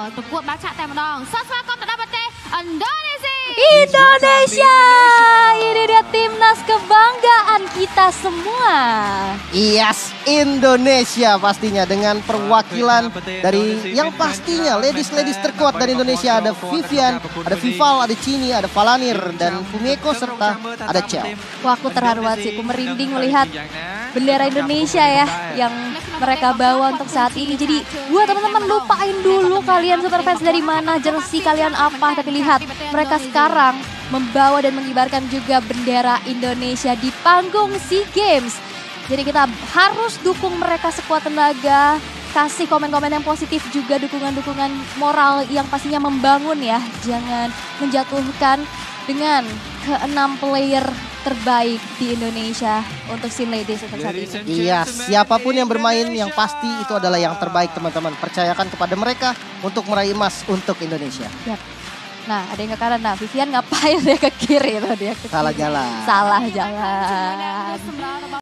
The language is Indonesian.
ប្រកួតបាល់ឆាក់តែម្ដងសូមស្វាគមន៍ទៅដល់ប្រទេសឥណ្ឌូនេស៊ី Indonesia, ini dia timnas kebanggaan kita semua. Yes, Indonesia pastinya dengan perwakilan dari yang pastinya ladies terkuat dari Indonesia. Ada Vivian, ada Vival, ada Cini, ada Valanir, dan Fumiko serta ada Chel. Wah, aku terharu banget sih, aku merinding melihat bendera Indonesia ya yang mereka bawa untuk saat ini. Jadi buat teman-teman lupain dulu kalian super fans dari mana, jersey kalian apa, tapi lihat mereka sekarang membawa dan mengibarkan juga bendera Indonesia di panggung SEA Games. Jadi kita harus dukung mereka sekuat tenaga, kasih komen-komen yang positif juga, dukungan-dukungan moral yang pastinya membangun ya. Jangan menjatuhkan dengan ke-6 player terbaik di Indonesia untuk Sim Ladies untuk saat ini. Iya, siapapun yang bermain yang pasti itu adalah yang terbaik teman-teman. Percayakan kepada mereka untuk meraih emas untuk Indonesia. Yap. Nah, ada yang ke kanan. Nah, Vivian ngapain dia ke kiri? Dia ke Salah kiri. jalan. Salah jalan.